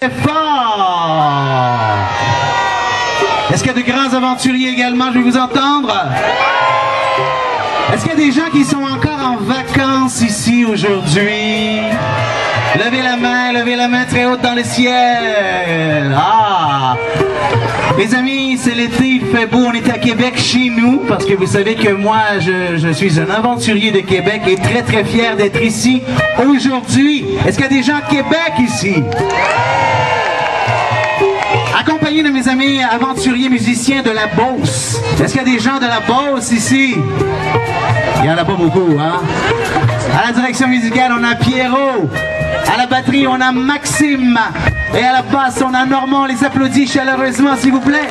Fort. Est-ce qu'il y a de grands aventuriers également? Je vais vous entendre. Est-ce qu'il y a des gens qui sont encore en vacances ici aujourd'hui? Levez la main très haute dans le ciel. Ah! Les amis, c'est l'été, il fait beau, on est à Québec chez nous, parce que vous savez que moi, je suis un aventurier de Québec et très très fier d'être ici aujourd'hui. Est-ce qu'il y a des gens de Québec ici? Accompagné de mes amis aventuriers musiciens de la Beauce. Est-ce qu'il y a des gens de la Beauce ici? Il n'y en a pas beaucoup, hein? À la direction musicale, on a Pierrot. À la batterie, on a Maxime. Et à la basse, on a Normand. On les applaudit chaleureusement, s'il vous plaît.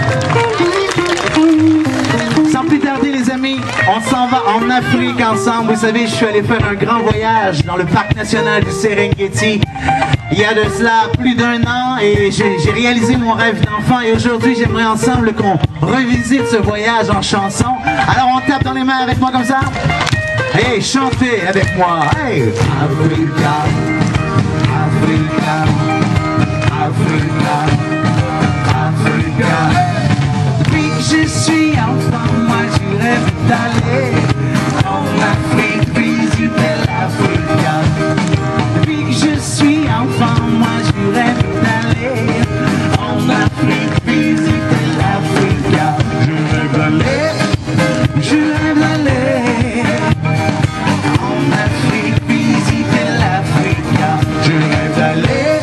Sans plus tarder, les amis, on s'en va en Afrique ensemble. Vous savez, je suis allé faire un grand voyage dans le parc national du Serengeti. Il y a de cela plus d'1 an et j'ai réalisé mon rêve d'enfant. Et aujourd'hui, j'aimerais ensemble qu'on revisite ce voyage en chanson. Alors, on tape dans les mains avec moi comme ça. Hey, chantez avec moi. Hey! Africa, Africa, Africa, Africa. Depuis que je suis enfant, moi je rêve d'aller en Afrique, visiter l'Africa. Depuis que je suis enfant, moi je rêve d'aller en Afrique, visiter l'Africa. Je rêve d'aller, je rêve d'aller en Afrique, visiter l'Africa. Je rêve d'aller,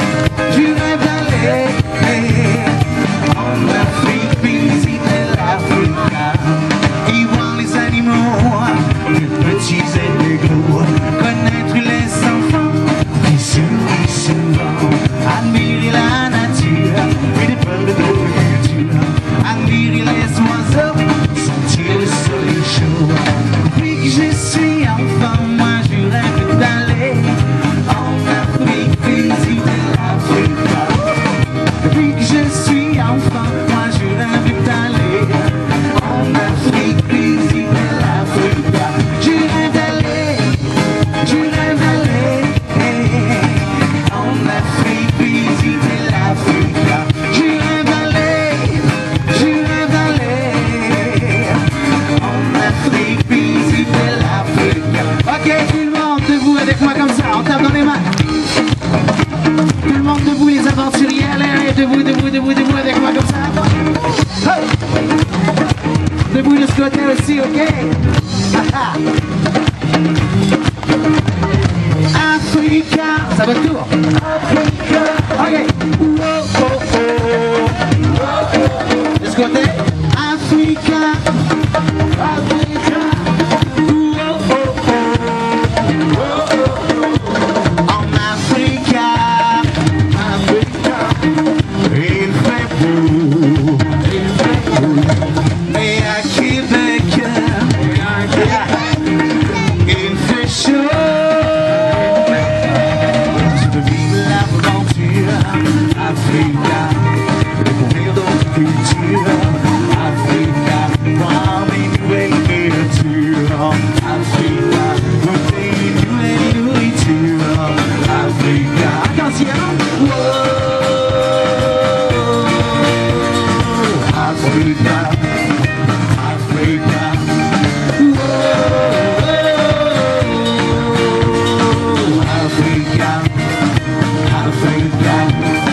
en Afrique, visiter l'Africa. Y voir les animaux, les petits et les gros, connaître les enfants qui sourient souvent, admirer la nature et les peuples de culture, admirer les oiseaux, sentir le soleil chaud. Depuis que je suis enfant, moi je rêve d'aller en Afrique, visiter l'Africa. Depuis que je suis enfant, moi je rêve d'aller en Afrique, visiter l'Africa. Je rêve d'aller en Afrique, visiter l'Africa. Je rêve d'aller en Afrique, visiter l'Africa. Ok, tout le monde debout avec moi comme ça, on tape dans les mains. Tout le monde debout, les aventuriers, allez, debout, debout, debout, debout avec moi comme ça. Hey. Debout de ce côté aussi, ok? Africa, ça va tout. Africa, ok. Oh, oh, oh. De ce côté, Africa, Africa. Oh, oh, oh. En Africa. Il fait beau, mais à Québec, il fait chaud. Je veux vivre l'aventure, Africa, découvrir d'autres cultures, Africa, voir mes nouvelles créatures, Africa, goûter une nouvelle nourriture, Africa. Attention! Africa, Africa, Africa, Africa.